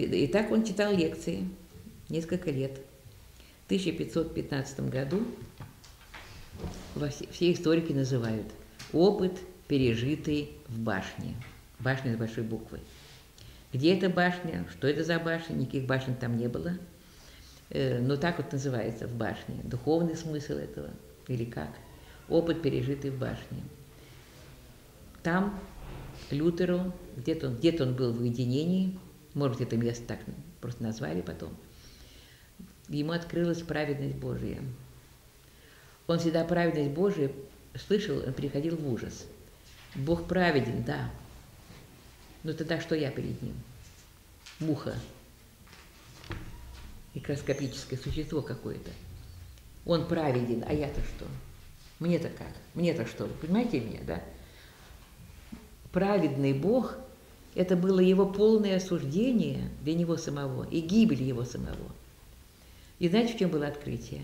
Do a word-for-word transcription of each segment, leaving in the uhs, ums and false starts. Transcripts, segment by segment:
и так он читал лекции несколько лет. В тысяча пятьсот пятнадцатом году все историки называют опыт, пережитый в башне. Башня с большой буквы. Где эта башня, что это за башня, никаких башен там не было. Но так вот называется в башне. Духовный смысл этого или как? Опыт, пережитый в башне. Там Лютеру, где-то он, где-то он был в уединении, может, это место так просто назвали потом, ему открылась праведность Божия. Он всегда праведность Божию слышал, он приходил в ужас. Бог праведен, да. Но тогда что я перед ним? Муха. Микроскопическое существо какое-то. Он праведен, а я-то что? Мне-то как? Мне-то что? Вы понимаете меня, да? Праведный Бог – это было его полное осуждение для него самого и гибель его самого. И знаете, в чем было открытие?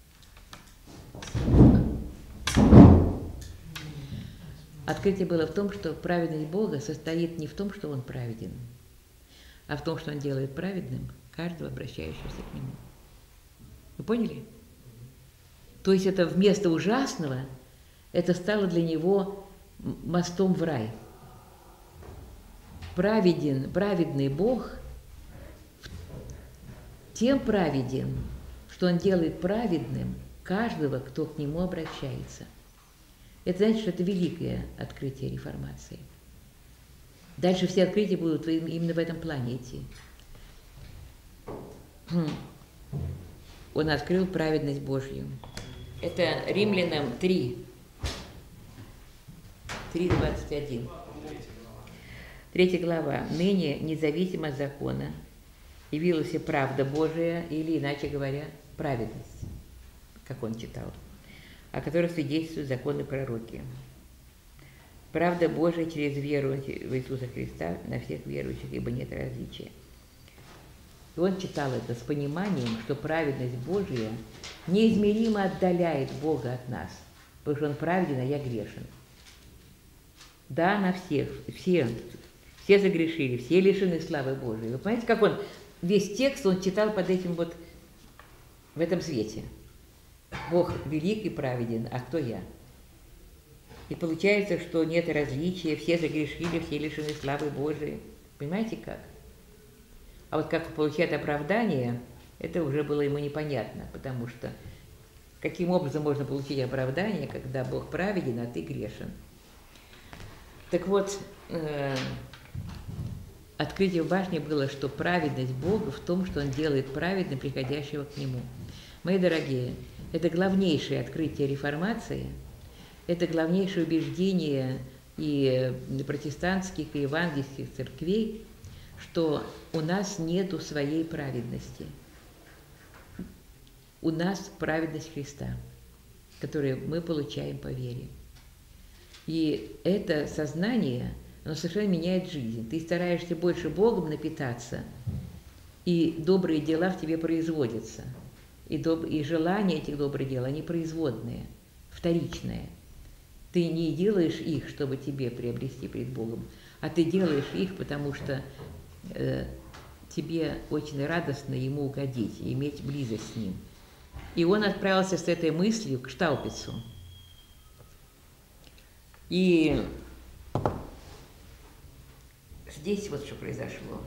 Открытие было в том, что праведность Бога состоит не в том, что Он праведен, а в том, что Он делает праведным каждого обращающегося к Нему. Вы поняли? То есть это вместо ужасного, это стало для него мостом в рай. Праведен, праведный Бог тем праведен, что Он делает праведным каждого, кто к Нему обращается. Это значит, что это великое открытие реформации. Дальше все открытия будут именно в этом плане идти. Он открыл праведность Божью. Это Римлянам три, три двадцать один. Третья глава. Ныне, независимо от закона, явилась и правда Божия, или, иначе говоря, праведность, как он читал, о которой свидетельствуют законы пророки. Правда Божия через веру в Иисуса Христа на всех верующих, ибо нет различия. И он читал это с пониманием, что праведность Божия неизмеримо отдаляет Бога от нас, потому что Он праведен, а я грешен. Да, на всех, все, все загрешили, все лишены славы Божией. Вы понимаете, как он, весь текст он читал под этим вот, в этом свете. Бог велик и праведен, а кто я? И получается, что нет различия, все загрешили, все лишены славы Божией. Понимаете как? А вот как получать оправдание, это уже было ему непонятно, потому что каким образом можно получить оправдание, когда Бог праведен, а ты грешен? Так вот, э, открытие в башне было, что праведность Бога в том, что Он делает праведным приходящего к Нему. Мои дорогие, это главнейшее открытие реформации, это главнейшее убеждение и протестантских, и евангельских церквей, что у нас нету своей праведности. У нас праведность Христа, которую мы получаем по вере. И это сознание, оно совершенно меняет жизнь. Ты стараешься больше Богом напитаться, и добрые дела в тебе производятся. И, доб... и желания этих добрых дел, они производные, вторичные. Ты не делаешь их, чтобы тебе приобрести пред Богом, а ты делаешь их, потому что э, тебе очень радостно Ему угодить и иметь близость с Ним. И он отправился с этой мыслью к Штаупицу. И здесь вот что произошло.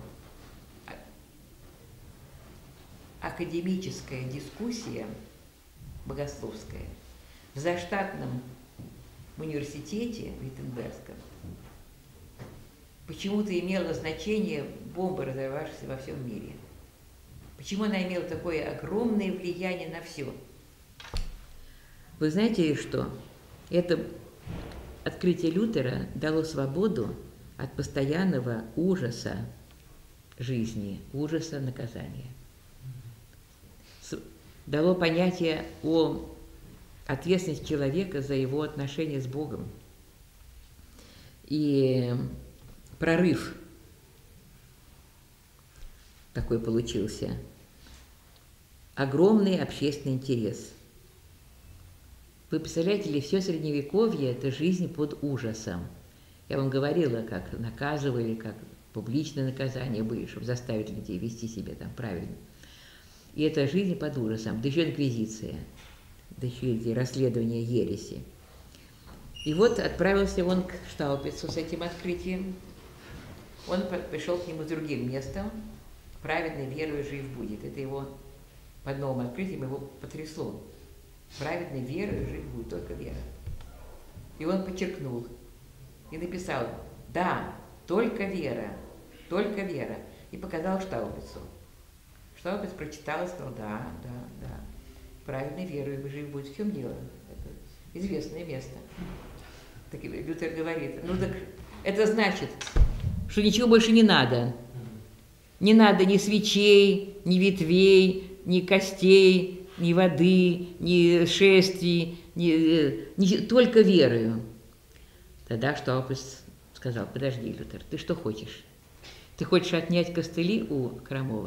Академическая дискуссия богословская в заштатном университете Виттенбергском почему-то имела значение бомбы, разорвавшейся во всем мире. Почему она имела такое огромное влияние на все? Вы знаете что? Это открытие Лютера дало свободу от постоянного ужаса жизни, ужаса наказания. Дало понятие о ответственности человека за его отношения с Богом. И прорыв такой получился. Огромный общественный интерес. Вы представляете ли, все Средневековье – это жизнь под ужасом. Я вам говорила, как наказывали, как публичное наказание были, чтобы заставить людей вести себя там правильно. И это жизнь под ужасом, да еще инквизиция, да еще эти расследования ереси. И вот отправился он к Штаупицу с этим открытием. Он пришел к нему с другим местом. Праведный верою жив будет. Это его под новым открытием его потрясло. Праведный верою жив будет, только вера. И он подчеркнул и написал: да, только вера, только вера. И показал Штаупицу. Штаупиц прочитал и сказал: да, да, да. Праведный верою жив будет. В чем дело? Это известное место. Так Лютер говорит: ну так это значит, что ничего больше не надо. Не надо ни свечей, ни ветвей, ни костей, ни воды, ни шествий, ни, ни, только верою. Тогда Штаупиц сказал: подожди, Лютер, ты что хочешь? Ты хочешь отнять костыли у Крамова?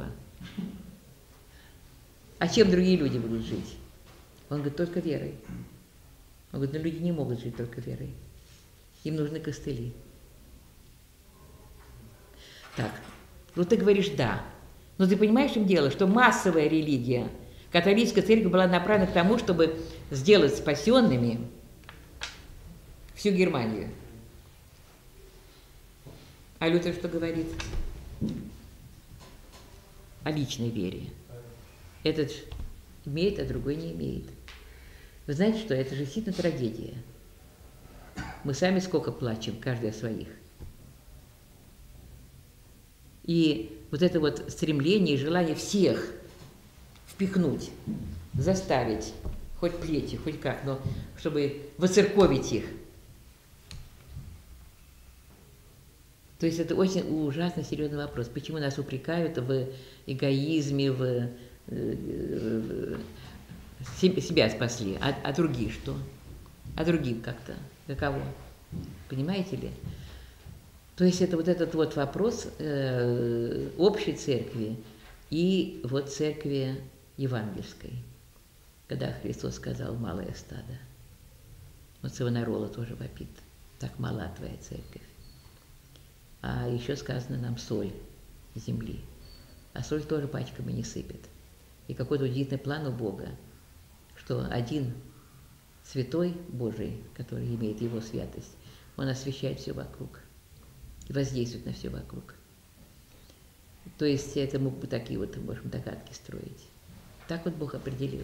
А чем другие люди будут жить? Он говорит: только верой. Он говорит: но люди не могут жить только верой. Им нужны костыли. Так, ну ты говоришь да. Но ты понимаешь, в чем дело? Что массовая религия, католическая церковь была направлена к тому, чтобы сделать спасенными всю Германию. А Лютер что говорит? О личной вере. Этот имеет, а другой не имеет. Вы знаете что? Это же действительно трагедия. Мы сами сколько плачем, каждый о своих. И вот это вот стремление и желание всех впихнуть, заставить, хоть плетью, хоть как, но чтобы воцерковить их. То есть это очень ужасно серьезный вопрос. Почему нас упрекают в эгоизме, в, в, в себя спасли, а, а другие что? А другим как-то? Каково? Понимаете ли? То есть это вот этот вот вопрос э, общей церкви и вот церкви евангельской, когда Христос сказал: малое стадо. Вот Савонарола тоже вопит: так мала твоя церковь. А еще сказано нам: соль земли. А соль тоже пачками не сыпет. И какой-то удивительный план у Бога, что один святой Божий, который имеет его святость, он освещает все вокруг и воздействует на все вокруг. То есть это мы такие вот можем догадки строить. Так вот Бог определил.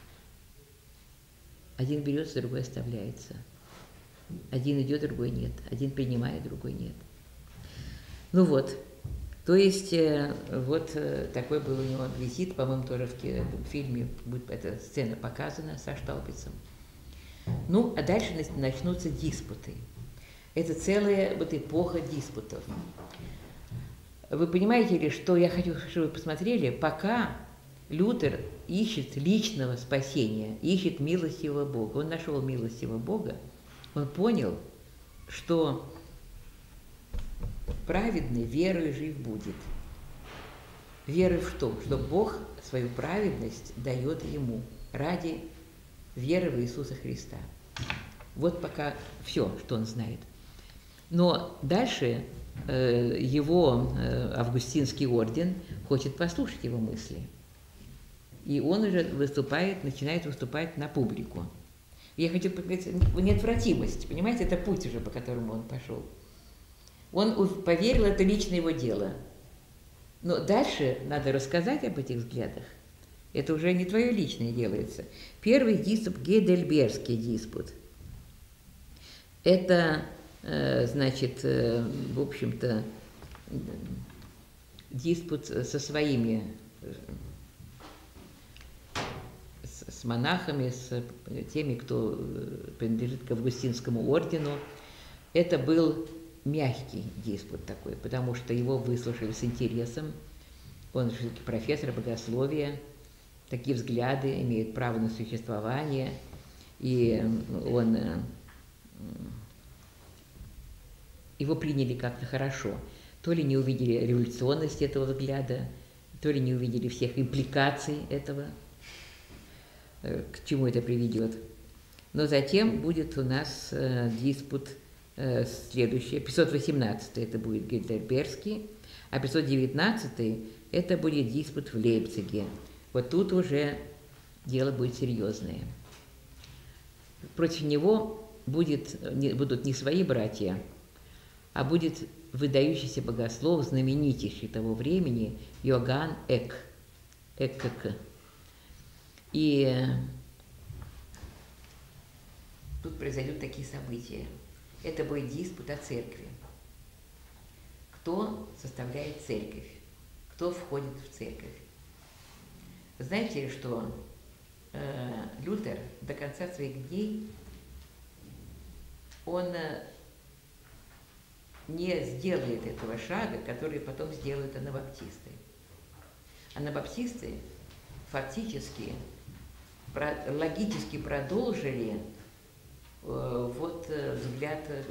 Один берется, другой оставляется. Один идет, другой нет. Один принимает, другой нет. Ну вот. То есть вот такой был у него визит, по-моему, тоже в фильме будет эта сцена показана со Штаупицем. Ну, а дальше начнутся диспуты. Это целая вот эпоха диспутов. Вы понимаете ли, что я хочу, чтобы вы посмотрели, пока Лютер ищет личного спасения, ищет милостивого Бога, он нашел милостивого Бога, он понял, что праведный верою жив будет. Верой в что? Что Бог свою праведность дает ему ради веры в Иисуса Христа. Вот пока все, что он знает. Но дальше э, его э, Августинский орден хочет послушать его мысли. И он уже выступает, начинает выступать на публику. Я хочу сказать, неотвратимость, понимаете, это путь уже, по которому он пошел. Он поверил, это лично его дело. Но дальше надо рассказать об этих взглядах. Это уже не твое личное делается. Первый диспут, Гейдельбергский диспут. Это, э, значит, э, в общем-то, диспут со своими, с, с монахами, с теми, кто принадлежит к Августинскому ордену. Это был мягкий диспут такой, потому что его выслушали с интересом. Он же профессор богословия. Такие взгляды имеют право на существование, и он, его приняли как-то хорошо. То ли не увидели революционность этого взгляда, то ли не увидели всех импликаций этого, к чему это приведет. Но затем будет у нас диспут э, следующее, пятьсот восемнадцатый это будет Гейдельбергский, а пятьсот девятнадцатый это будет диспут в Лейпциге. Вот тут уже дело будет серьезное. Против него будет, не, будут не свои братья, а будет выдающийся богослов, знаменитейший того времени, Иоганн Эк. Экк. И тут произойдут такие события. Это будет диспут о церкви. Кто составляет церковь? Кто входит в церковь? Знаете, что э, Лютер до конца своих дней он э, не сделает этого шага, который потом сделают анабаптисты. Анабаптисты фактически про, логически продолжили э, вот э, взгляд э,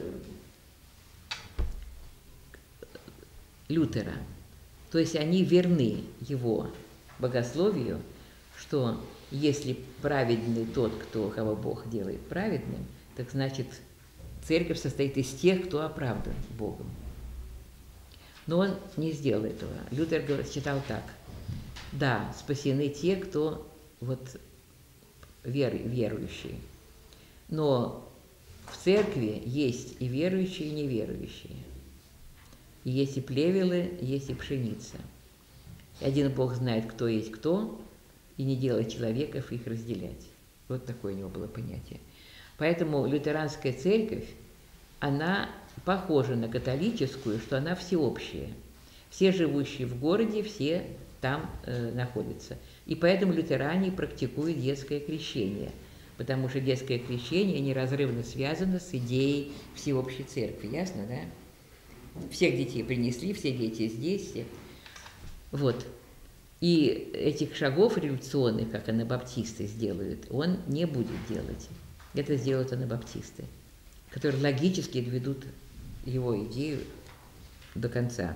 Лютера. То есть они верны его богословию, что если праведный тот, кто, кого Бог делает праведным, так значит церковь состоит из тех, кто оправдан Богом. Но он не сделал этого. Лютер считал так. Да, спасены те, кто вот вер, верующие. Но в церкви есть и верующие, и неверующие. И есть и плевелы, есть и пшеница. И один Бог знает, кто есть кто, и не делает человеков их разделять. Вот такое у него было понятие. Поэтому лютеранская церковь, она похожа на католическую, что она всеобщая. Все живущие в городе, все там э, находятся. И поэтому лютеране практикуют детское крещение, потому что детское крещение неразрывно связано с идеей всеобщей церкви. Ясно, да? Всех детей принесли, все дети здесь. Все. Вот. И этих шагов революционных, как анабаптисты сделают, он не будет делать. Это сделают анабаптисты, которые логически доведут его идею до конца.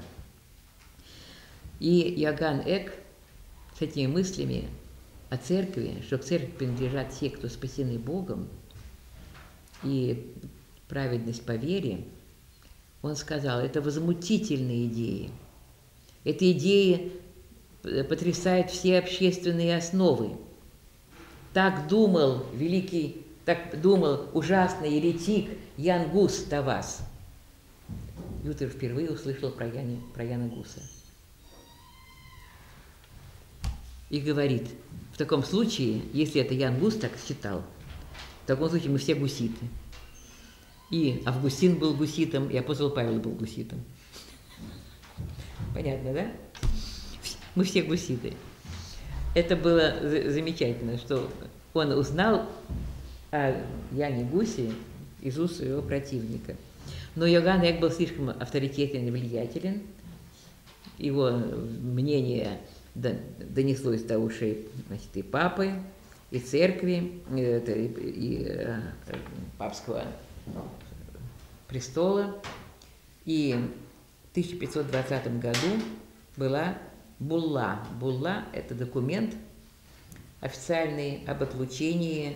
И Иоганн Эк с этими мыслями о церкви, что к церкви принадлежат те, кто спасены Богом, и праведность по вере, он сказал, это возмутительные идеи. Эти идеи потрясают все общественные основы. Так думал великий, так думал ужасный еретик Ян Гус до вас. Лютер впервые услышал про Яна, про Яна Гуса. И говорит, в таком случае, если это Ян Гус так считал, в таком случае мы все гуситы. И Августин был гуситом, и апостол Павел был гуситом. Понятно, да? Мы все гуситы. Это было замечательно, что он узнал о Яне Гусе из уст своего противника. Но Иоганн Эк был слишком авторитетен и влиятелен. Его мнение донеслось до ушей, значит, и папы, и церкви, и, и, и папского престола. И в тысяча пятьсот двадцатом году была булла. Булла – это документ официальный об отлучении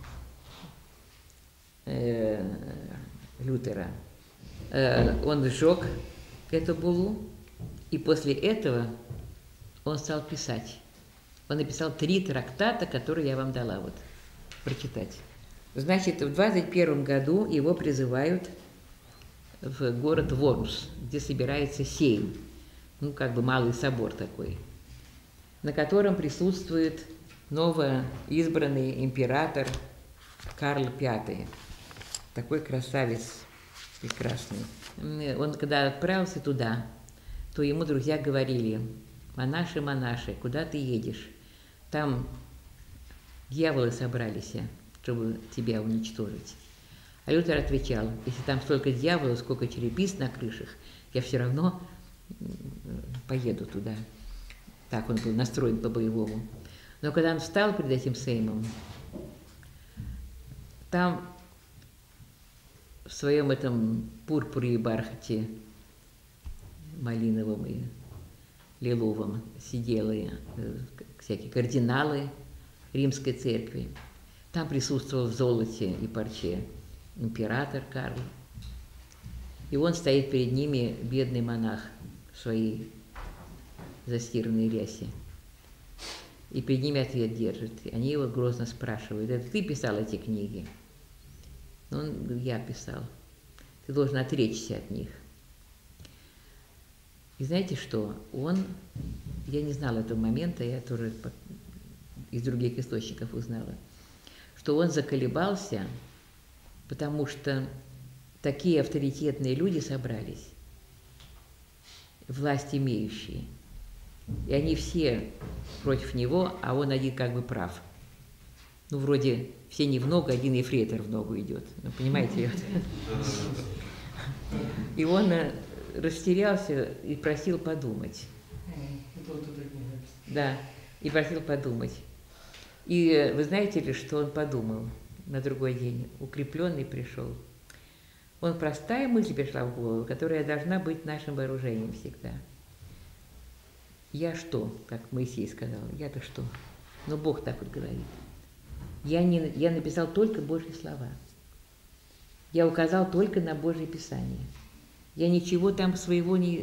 э, Лютера. Э, он сжег эту буллу, и после этого он стал писать. Он написал три трактата, которые я вам дала вот прочитать. Значит, в двадцать первом году его призывают в город Вормс, где собирается сейм, ну, как бы малый собор такой, на котором присутствует новоизбранный император Карл Пятый, такой красавец прекрасный. Он, когда отправился туда, то ему друзья говорили: «Монаши, монаши, куда ты едешь? Там дьяволы собрались, чтобы тебя уничтожить». А Лютер отвечал: «Если там столько дьяволов, сколько черепиц на крышах, я все равно поеду туда». Так он был настроен по-боевому. Но когда он встал перед этим сеймом, там в своем этом пурпуре и бархате малиновом и лиловом сидели всякие кардиналы Римской церкви. Там присутствовал в золоте и парче император Карл. И он стоит перед ними, бедный монах, в своей застиранной рясе. И перед ними ответ держит. И они его грозно спрашивают: это ты писал эти книги? Ну, он говорит: я писал. Ты должен отречься от них. И знаете что? Он, я не знала этого момента, я тоже из других источников узнала, что он заколебался, потому что такие авторитетные люди собрались, власть имеющие, и они все против него, а он один как бы прав. Ну, вроде все не в ногу, один ефрейтор в ногу идет. Ну, понимаете? И он растерялся и просил подумать. Да, и просил подумать. И вы знаете ли, что он подумал на другой день? Укрепленный пришел. Он простая мысль пришла в голову, которая должна быть нашим вооружением всегда. Я что, как Моисей сказал, я-то что? Но Бог так вот говорит. Я, не, я написал только Божьи слова. Я указал только на Божье Писание. Я ничего там своего не...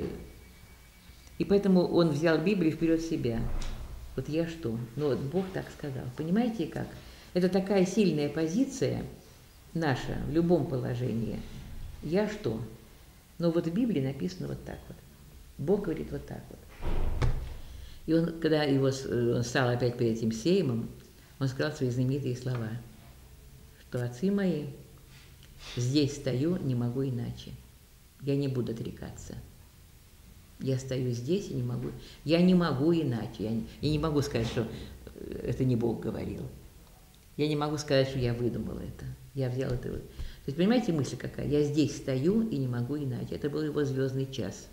И поэтому он взял Библию вперед себя. Вот я что? Ну вот Бог так сказал. Понимаете как? Это такая сильная позиция наша в любом положении. Я что? Но вот в Библии написано вот так вот. Бог говорит вот так вот. И он, когда его, он стал опять перед этим Сеймом, он сказал свои знаменитые слова, что отцы мои, здесь стою, не могу иначе. Я не буду отрекаться. Я стою здесь и не могу. Я не могу иначе. Я не, я не могу сказать, что это не Бог говорил. Я не могу сказать, что я выдумала это. Я взял это. То есть, понимаете, мысль какая? Я здесь стою и не могу иначе. Это был его звездный час.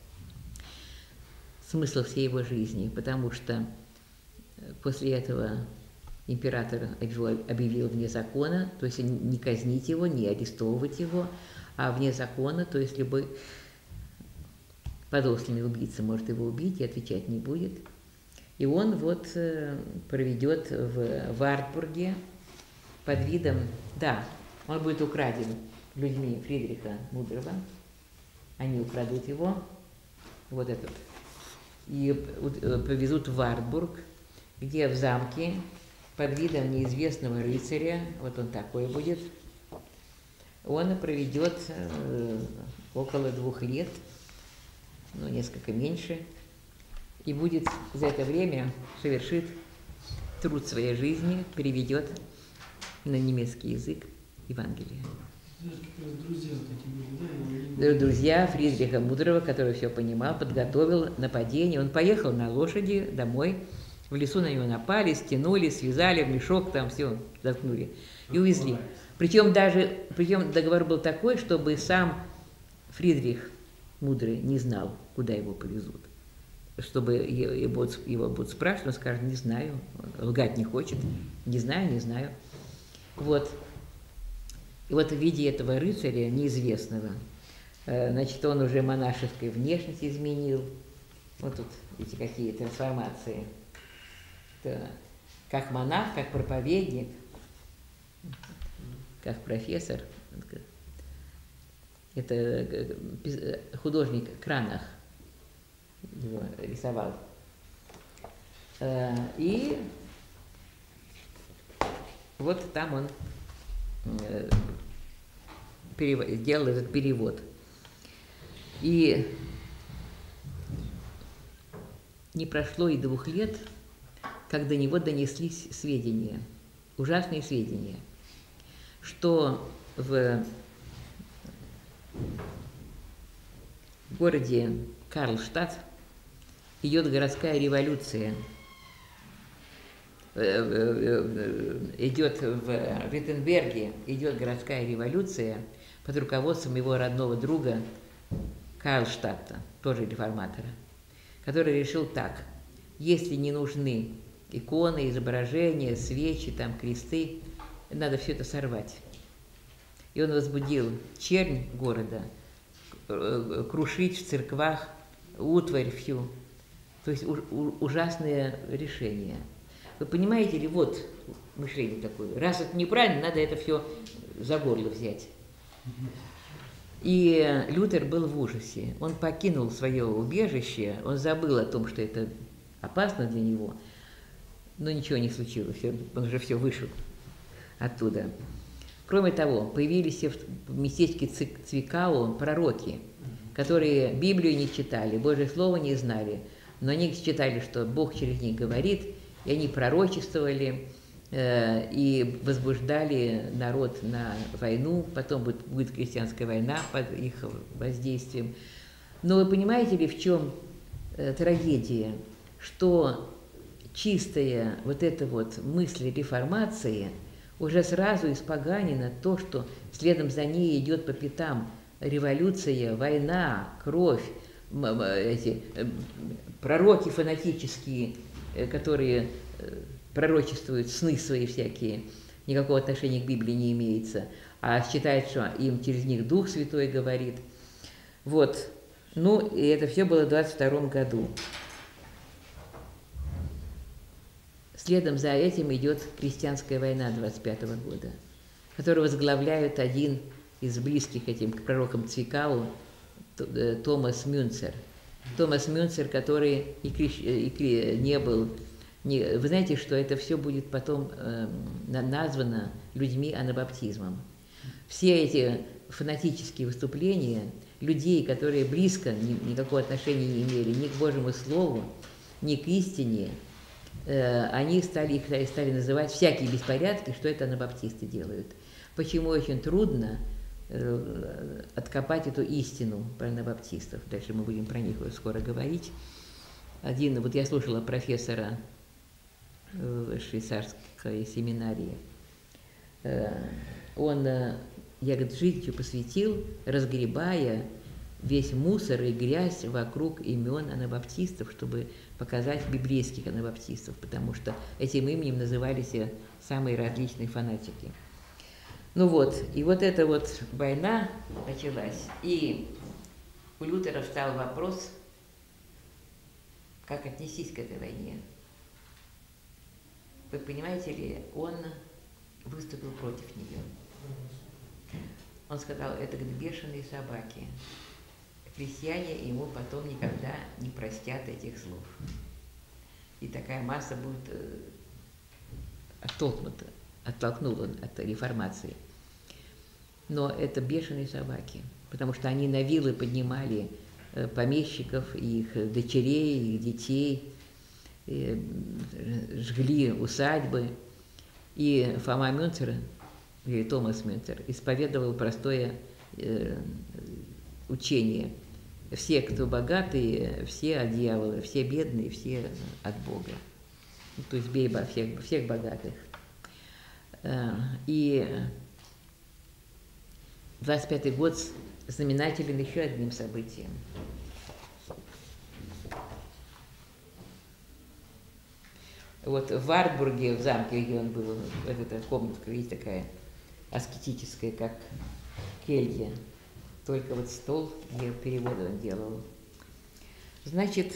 Смысл всей его жизни. Потому что после этого император объявил вне закона, то есть не казнить его, не арестовывать его, а вне закона, то есть любой подосланный убийца может его убить и отвечать не будет. И он вот проведет в Вартбурге под видом, да, он будет украден людьми Фридриха Мудрого, они украдут его, вот этот, и повезут в Вартбург, где в замке под видом неизвестного рыцаря, вот он такой будет, он проведет э, около двух лет, ну, несколько меньше, и будет за это время совершит труд своей жизни, переведет на немецкий язык Евангелие. Друзья, были, да? Друзья Фридриха Мудрого, который все понимал, подготовил нападение. Он поехал на лошади домой, в лесу на него напали, стянули, связали в мешок, там все заткнули и увезли. Причем даже, причем договор был такой, чтобы сам Фридрих Мудрый не знал, куда его повезут. Чтобы его, его будут спрашивать, он скажет: не знаю, лгать не хочет, не знаю, не знаю. Вот. И вот в виде этого рыцаря неизвестного, значит, он уже монашеской внешность изменил. Вот тут эти какие трансформации. Как монах, как проповедник, как профессор. Это художник Кранах его рисовал. И вот там он сделал этот перевод. И не прошло и двух лет, как до него донеслись сведения, ужасные сведения, что в городе Карлштадт идет городская революция, идет в Виттенберге, идет городская революция под руководством его родного друга Карлштадта, тоже реформатора, который решил так: если не нужны иконы, изображения, свечи, там, кресты, надо все это сорвать. И он возбудил чернь города, крушить в церквах утварь всю. То есть ужасное решение. Вы понимаете ли, вот мышление такое. Раз это неправильно, надо это все за горло взять. И Лютер был в ужасе. Он покинул свое убежище, он забыл о том, что это опасно для него, но ничего не случилось, он уже все вышел оттуда. Кроме того, появились в местечке Цвикау пророки, которые Библию не читали, Божье Слово не знали, но они читали, что Бог через них говорит, и они пророчествовали э, и возбуждали народ на войну, потом будет, будет крестьянская война под их воздействием. Но вы понимаете ли, в чем э, трагедия? Что чистая вот эта вот мысль реформации уже сразу испоганена то, что следом за ней идет по пятам революция, война, кровь, эти пророки фанатические, которые пророчествуют сны свои всякие, никакого отношения к Библии не имеется, а считают, что им через них Дух Святой говорит. Вот. Ну, и это все было в двадцать втором году. Следом за этим идет крестьянская война двадцать пятого года, которую возглавляет один из близких этим к пророкам Цвикау, Томас Мюнцер. Томас Мюнцер, который и, крещ... и не был... Не... Вы знаете, что это все будет потом э, названо людьми анабаптизмом. Все эти фанатические выступления людей, которые близко ни, никакого отношения не имели ни к Божьему Слову, ни к истине, э, они стали, их стали называть всякие беспорядки, что это анабаптисты делают. Почему очень трудно откопать эту истину про анабаптистов. Дальше мы будем про них скоро говорить. Один, вот я слушала профессора в швейцарской семинарии. Он, я, говорит, жизнью посвятил, разгребая весь мусор и грязь вокруг имен анабаптистов, чтобы показать библейских анабаптистов, потому что этим именем назывались самые различные фанатики. Ну вот, и вот эта вот война началась, и у Лютера встал вопрос, как отнестись к этой войне. Вы понимаете ли, он выступил против нее. Он сказал, это как бешеные собаки. Крестьяне ему потом никогда не простят этих слов. И такая масса будет оттолкнута. Оттолкнул он от реформации. Но это бешеные собаки, потому что они на вилы поднимали помещиков, их дочерей, их детей, жгли усадьбы. И Фома Мюнцер, или Томас Мюнцер, исповедовал простое учение. Все, кто богатые, все от дьявола, все бедные, все от Бога. То есть бей всех, всех богатых. И двадцать пятый год знаменателен еще одним событием. Вот в Вартбурге, в замке, где он был, вот эта комнатка, видите, такая аскетическая, как келья. Только вот стол, где переводы он делал. Значит,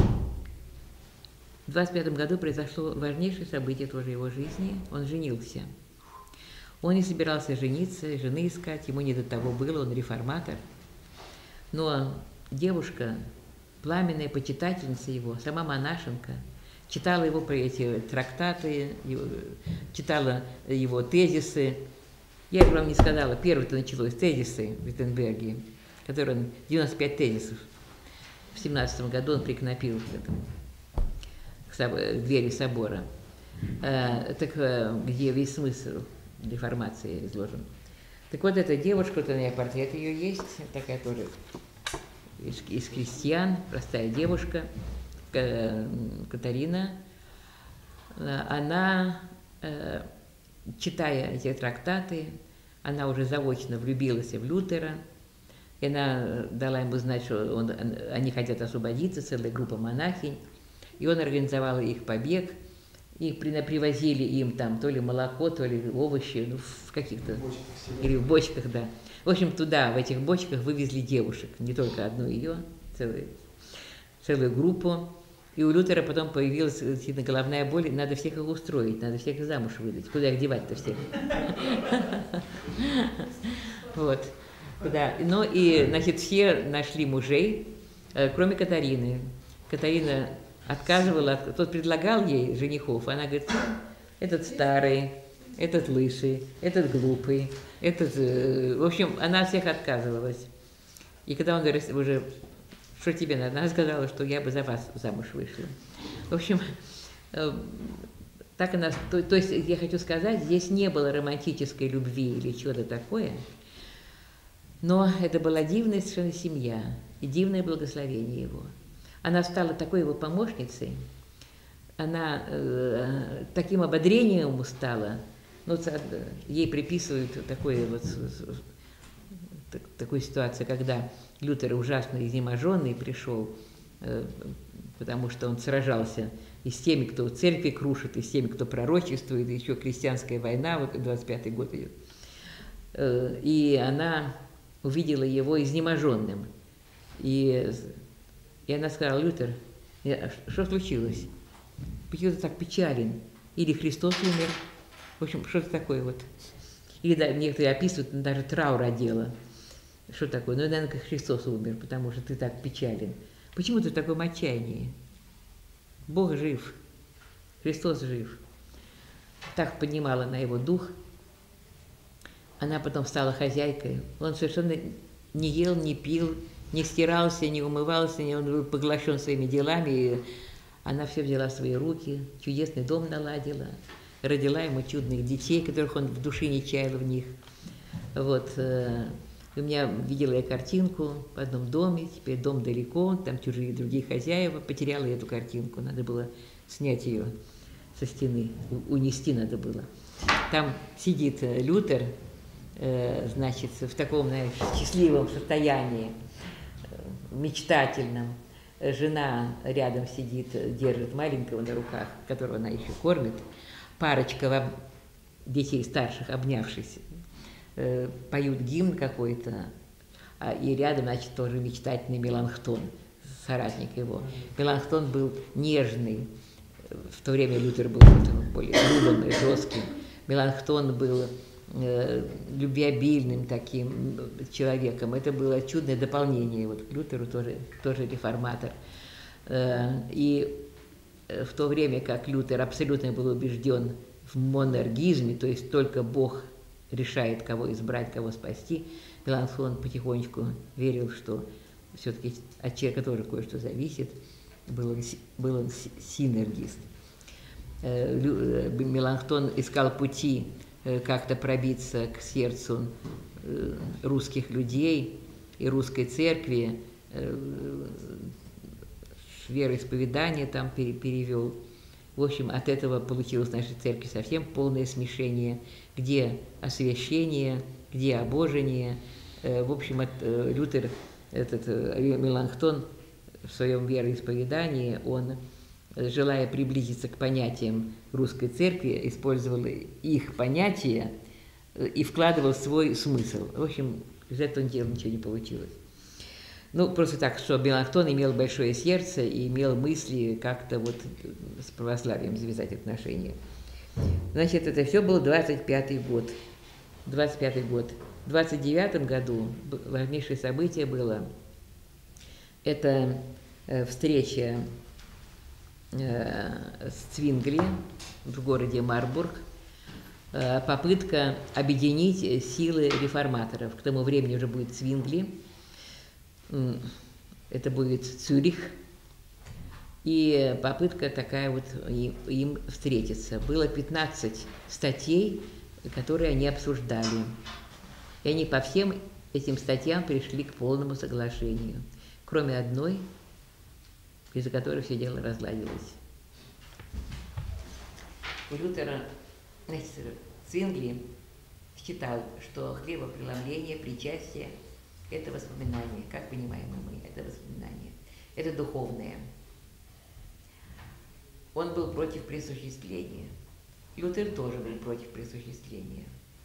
в двадцать пятом году произошло важнейшее событие тоже его жизни. Он женился. Он не собирался жениться, жены искать, ему не до того было, он реформатор. Но девушка, пламенная почитательница его, сама монашенка, читала его про эти трактаты, читала его тезисы. Я вам не сказала, первое-то началось тезисы в Виттенберге, которые он, девяносто пять тезисов. В семнадцатом году он прикнопил к этому, к двери собора, э, так, где весь смысл реформации изложен. Так вот, эта девушка, вот у меня портрет ее есть, такая тоже из, из крестьян, простая девушка, Катарина. Она, э, читая эти трактаты, она уже заочно влюбилась в Лютера, и она дала ему знать, что он, они хотят освободиться, целая группа монахинь, и он организовал их побег. Их привозили им там то ли молоко, то ли овощи, ну, в каких-то, или в бочках, да. В общем, туда, в этих бочках вывезли девушек, не только одну ее, целую, целую группу. И у Лютера потом появилась головная боль, надо всех их устроить, надо всех замуж выдать. Куда их девать-то всех? Вот. Да, ну и, значит, все нашли мужей, кроме Катарины. Катарина отказывала, тот предлагал ей женихов, она говорит, этот старый, этот лысый, этот глупый, этот... В общем, она от всех отказывалась. И когда он говорит, уже, что тебе надо, она сказала, что я бы за вас замуж вышла. В общем, так она... То, то есть, я хочу сказать, здесь не было романтической любви или чего-то такое, но это была дивная совершенно семья и дивное благословение его. Она стала такой его помощницей, она э, таким ободрением ему стала, ну, ей приписывают такое вот, так, такую ситуацию, когда Лютер ужасно изнеможенный пришел, э, потому что он сражался и с теми, кто церкви крушит, и с теми, кто пророчествует, и еще крестьянская война, вот двадцать пятый год идет. Э, и она увидела его изнеможенным. И, и она сказала, Лютер, что случилось? Почему ты так печален? Или Христос умер? В общем, что-то такое вот. Или да, некоторые описывают, даже траур одела. Что такое? Ну, наверное, как Христос умер, потому что ты так печален. Почему ты в таком отчаянии? Бог жив, Христос жив. Так поднимала на его дух. Она потом стала хозяйкой. Он совершенно не ел, не пил, не стирался, не умывался, не, он был поглощен своими делами. И она все взяла в свои руки, чудесный дом наладила, родила ему чудных детей, которых он в душе не чаял в них. Вот. У меня видела я картинку в одном доме, теперь дом далеко, там чужие другие хозяева, потеряла я эту картинку, надо было снять ее со стены, унести надо было. Там сидит Лютер, значит, в таком, знаешь, счастливом состоянии, мечтательном. Жена рядом сидит, держит маленького на руках, которого она еще кормит. Парочка детей старших, обнявшись, поют гимн какой-то, и рядом, значит, тоже мечтательный Меланхтон, соратник его. Меланхтон был нежный, в то время Лютер был более грубым и жестким. Меланхтон был э, любвеобильным таким человеком. Это было чудное дополнение вот, к Лютеру, тоже, тоже реформатор. Э, и в то время как Лютер абсолютно был убежден в монаргизме, то есть только Бог решает, кого избрать, кого спасти, Меланхтон потихонечку верил, что все-таки от человека тоже кое-что зависит, был он, был он синергист. Меланхтон искал пути как-то пробиться к сердцу русских людей и русской церкви, вероисповедание там перевел. В общем, от этого получилось в нашей церкви совсем полное смешение, где освящение, где обожение. В общем, Лютер, этот Меланхтон в своем вероисповедании, он, желая приблизиться к понятиям русской церкви, использовал их понятия и вкладывал свой смысл. В общем, из этого дела ничего не получилось. Ну, просто так, что Меланхтон имел большое сердце и имел мысли как-то вот с православием завязать отношения. Значит, это все был двадцать пятый год. двадцать пятый год. В двадцать девятом году важнейшее событие было. Это встреча с Цвингли в городе Марбург, попытка объединить силы реформаторов. К тому времени уже будет Цвингли, это будет Цюрих, и попытка такая вот им встретиться. Было пятнадцать статей, которые они обсуждали, и они по всем этим статьям пришли к полному соглашению, кроме одной, из-за которой все дело разладилось. У Лютера, значит, Цвингли считал, что хлебопреломление, причастие – это воспоминание, как понимаем мы, это воспоминание, это духовное. Он был против присуществления. Лютер тоже был против присуществления.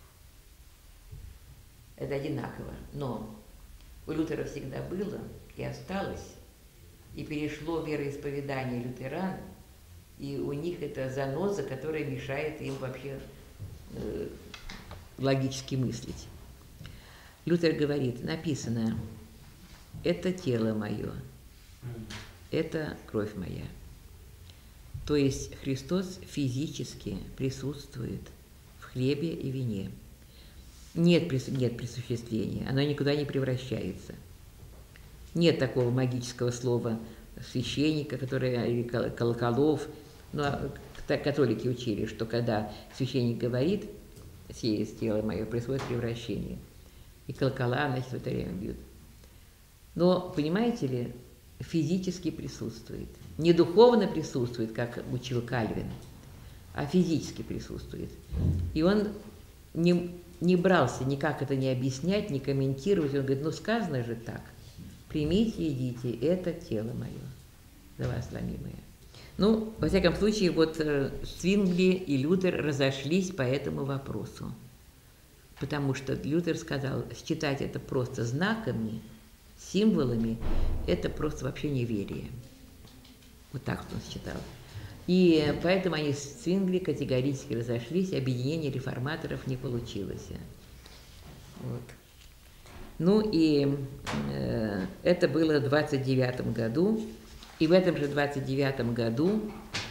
Это одинаково, но у Лютера всегда было и осталось, и перешло вероисповедание лютеран, и у них это заноза, которая мешает им вообще э, логически мыслить. Лютер говорит, написано, это тело мое, это кровь моя. То есть Христос физически присутствует в хлебе и вине. Нет, нет присуществления, оно никуда не превращается. Нет такого магического слова священника, который, или колоколов. Ну, а католики учили, что когда священник говорит, сие есть тело мое, происходит превращение. И колокола, значит, в это время бьют. Но, понимаете ли, физически присутствует. Не духовно присутствует, как учил Кальвин, а физически присутствует. И он не, не брался никак это не объяснять, не комментировать. Он говорит, ну сказано же так. Примите, едите, это тело мое, за вас ломимое. Ну, во всяком случае, вот Цвингли и Лютер разошлись по этому вопросу. Потому что Лютер сказал, считать это просто знаками, символами, это просто вообще неверие. Вот так он считал. И поэтому они с Цвингли категорически разошлись, объединение реформаторов не получилось. Вот. Ну и э, это было в двадцать девятом году, и в этом же двадцать девятом году,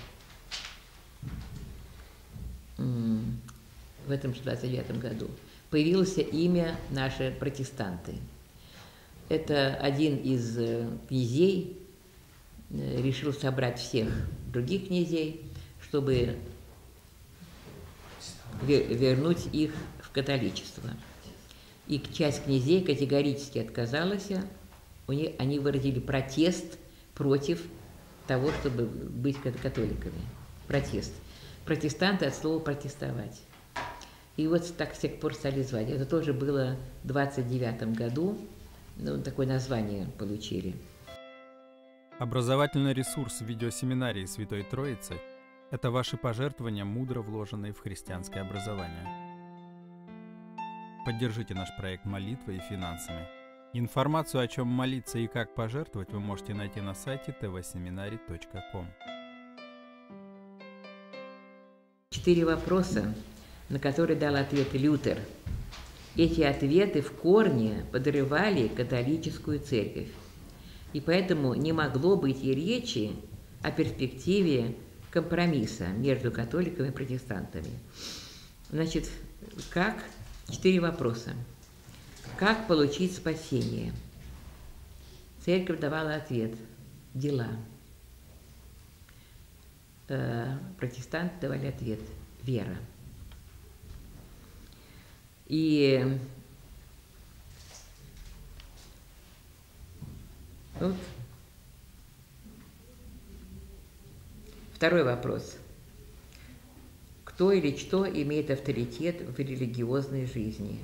э, в этом же двадцать девятом году появилось имя наши протестанты. Это один из э, князей э, решил собрать всех других князей, чтобы вер вернуть их в католичество. И часть князей категорически отказалась, они выразили протест против того, чтобы быть католиками. Протест. Протестанты от слова «протестовать». И вот так с тех пор стали звать. Это тоже было в двадцать девятом году, ну, такое название получили. Образовательный ресурс видеосеминарии Святой Троицы – это ваши пожертвования, мудро вложенные в христианское образование. Поддержите наш проект молитвой и финансами. Информацию, о чем молиться и как пожертвовать, вы можете найти на сайте тэ вэ семинарий точка ком. Четыре вопроса, на которые дал ответ Лютер. Эти ответы в корне подрывали католическую церковь. И поэтому не могло быть и речи о перспективе компромисса между католиками и протестантами. Значит, как? Четыре вопроса. Как получить спасение? Церковь давала ответ. Дела. Э, протестанты давали ответ. Вера. И вот второй вопрос. Кто или что имеет авторитет в религиозной жизни?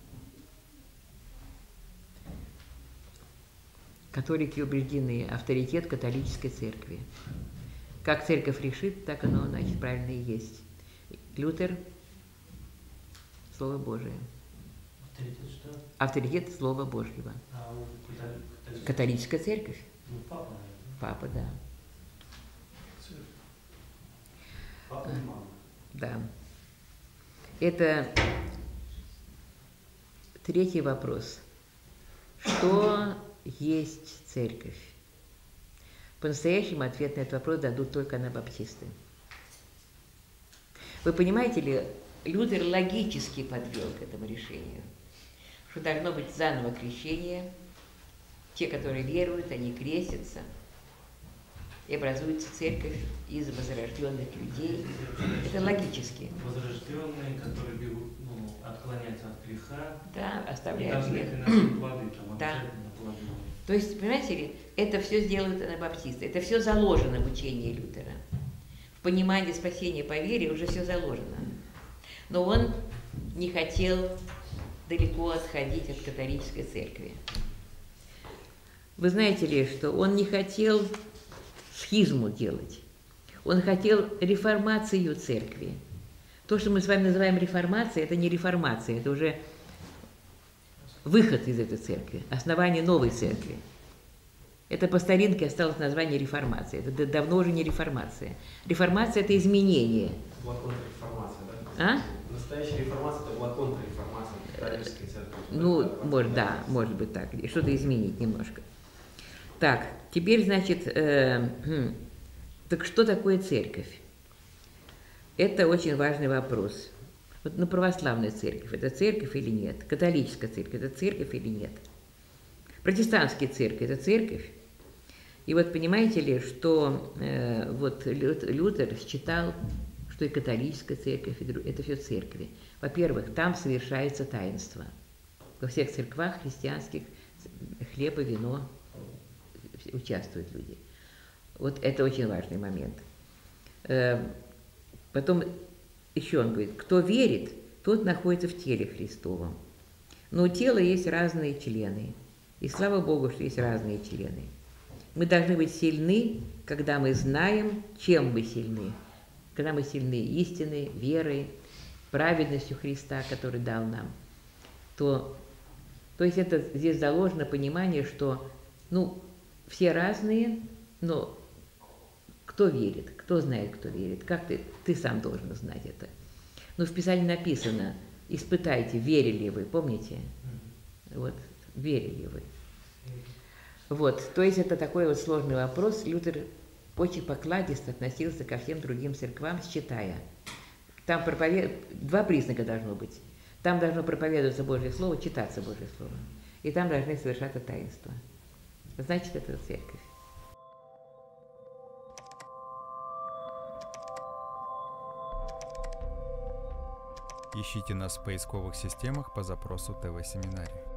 Католики убеждены, авторитет католической церкви. Как церковь решит, так оно, значит, правильно и есть. Лютер – Слово Божие. Авторитет что? Авторитет Слова Божьего. А у католической... Католическая церковь. Ну, папа, наверное. Папа, да. Папа и мама. Да. Это третий вопрос. Что есть церковь? По-настоящему ответ на этот вопрос дадут только анабаптисты. Вы понимаете ли, Лютер логически подвел к этому решению, что должно быть заново крещение. Те, которые веруют, они крестятся, и образуется церковь из возрожденных людей. Это логически. Возрожденные, которые бегут, ну, отклоняются от греха. Да, И оставляют должны грех. приносить плоды, там, Да. обязательно плоды. То есть, понимаете ли, это все сделают анабаптисты. Это все заложено в учении Лютера. В понимании спасения по вере уже все заложено. Но он не хотел далеко отходить от католической церкви. Вы знаете ли, что он не хотел схизму делать. Он хотел реформацию церкви. То, что мы с вами называем реформацией, это не реформация, это уже выход из этой церкви, основание новой церкви. Это по старинке осталось название реформации. Это давно уже не реформация. Реформация – это изменение. Была контрреформация, да? А? Настоящая реформация – это была контрреформация. католической церкви. Ну, может, да, может быть так, что-то изменить немножко. Так, теперь, значит, э, хм, так что такое церковь? Это очень важный вопрос. Вот, ну, православная церковь – это церковь или нет? Католическая церковь – это церковь или нет? Протестантская церковь – это церковь? И вот понимаете ли, что э, вот Лютер считал, что и католическая церковь, и это все церкви. Во-первых, там совершается таинство. Во всех церквах христианских хлеб и вино участвуют люди. Вот это очень важный момент. Э, потом еще он говорит, кто верит, тот находится в теле Христовом. Но у тела есть разные члены. И слава Богу, что есть разные члены. Мы должны быть сильны, когда мы знаем, чем мы сильны. Когда мы сильны истиной, верой, праведностью Христа, который дал нам. То, то есть это здесь заложено понимание, что ну, все разные, но кто верит, кто знает, кто верит, как ты, ты сам должен знать это. Но в Писании написано, испытайте, верили вы, помните? Вот, верили вы. Вот, то есть это такой вот сложный вопрос. Лютер очень покладисто относился ко всем другим церквам, считая. Там проповед... два признака должно быть. Там должно проповедоваться Божье Слово, читаться Божье Слово. И там должны совершаться таинства. Значит, это церковь. Ищите нас в поисковых системах по запросу ТВ-семинарий.